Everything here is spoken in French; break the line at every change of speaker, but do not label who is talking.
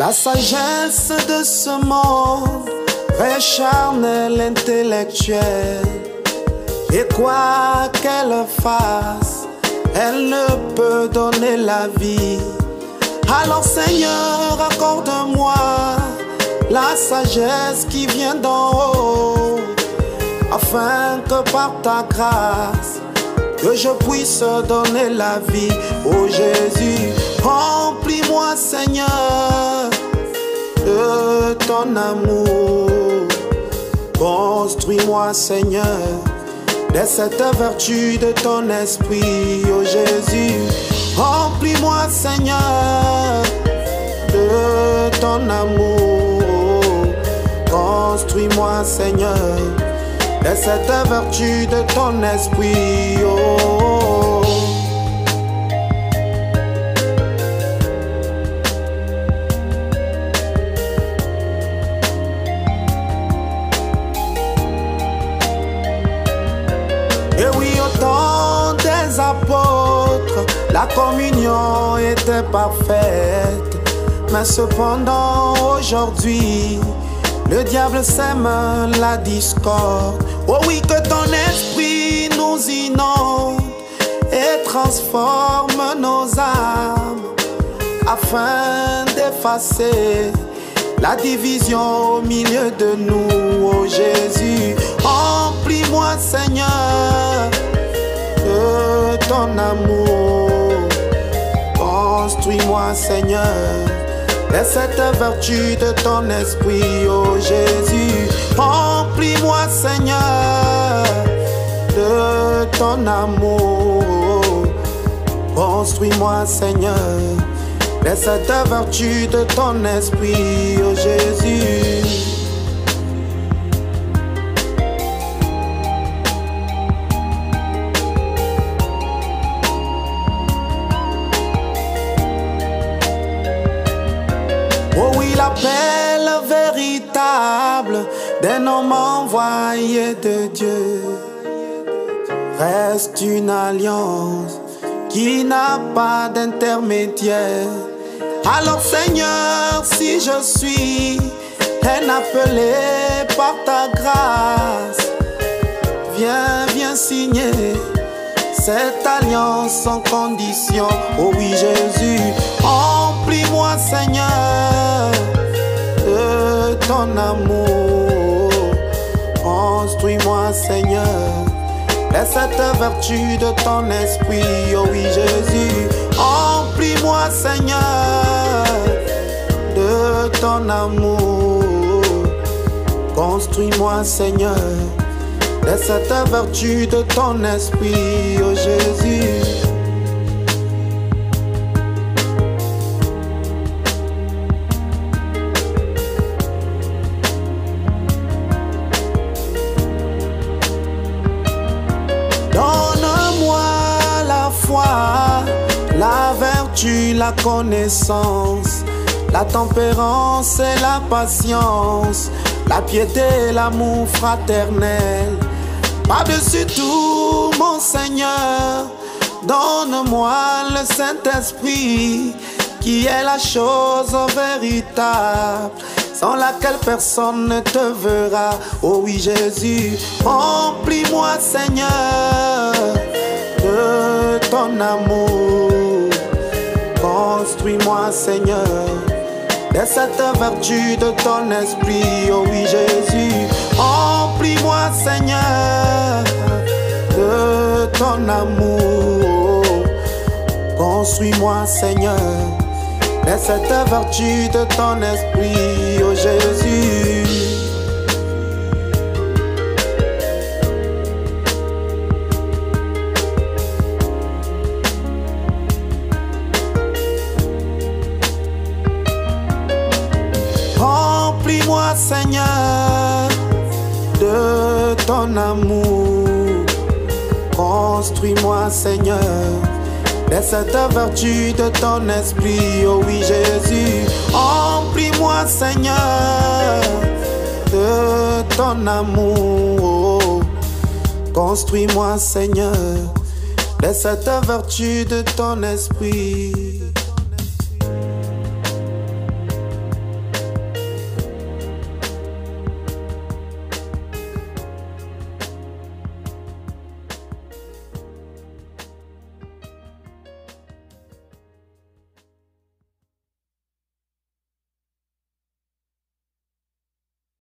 La sagesse de ce monde, vrai charnel intellectuel, et quoi qu'elle fasse, elle ne peut donner la vie. Alors Seigneur, accorde-moi la sagesse qui vient d'en haut, afin que par ta grâce, que je puisse donner la vie. Oh Jésus, remplis-moi Seigneur de ton amour. Construis-moi Seigneur de cette vertu de ton esprit. Oh Jésus, remplis-moi Seigneur de ton amour. Construis-moi Seigneur de cette vertu de ton esprit. Oh. Et oui, au temps des apôtres, la communion était parfaite. Mais cependant aujourd'hui, le diable sème la discorde. Oh oui, que ton esprit nous inonde et transforme nos âmes, afin d'effacer la division au milieu de nous. Oh Jésus, remplis-moi Seigneur de ton amour. Construis-moi Seigneur de cette vertu de ton esprit. Oh Jésus, remplis-moi Seigneur de ton amour. Construis-moi Seigneur de cette vertu de ton esprit. Oh Jésus. Oh oui, l'appel véritable d'un homme envoyé de Dieu reste une alliance qui n'a pas d'intermédiaire. Alors Seigneur, si je suis un appelé par ta grâce, viens signer cette alliance sans condition. Oh oui Jésus, remplis-moi Seigneur de ton amour. Construis-moi Seigneur de cette vertu de ton esprit. Oh oui Jésus, remplis-moi Seigneur de ton amour. Construis-moi Seigneur de cette vertu de ton esprit. Oh Jésus. Donne-moi la foi, la vertu, la connaissance, la tempérance et la patience, la piété et l'amour fraternel. Par-dessus tout, mon Seigneur, donne-moi le Saint-Esprit, qui est la chose véritable, sans laquelle personne ne te verra. Oh oui Jésus, remplis-moi Seigneur de ton amour. Construis-moi Seigneur de cette vertu de ton esprit. Oh oui Jésus, remplis-moi Seigneur de ton amour. Construis-moi Seigneur de cette vertu de ton esprit. Oh Jésus. Remplis-moi Seigneur de ton amour. Construis-moi Seigneur de cette vertu de ton esprit. Oh oui Jésus, remplis-moi Seigneur de ton amour. Construis-moi Seigneur de cette vertu de ton esprit.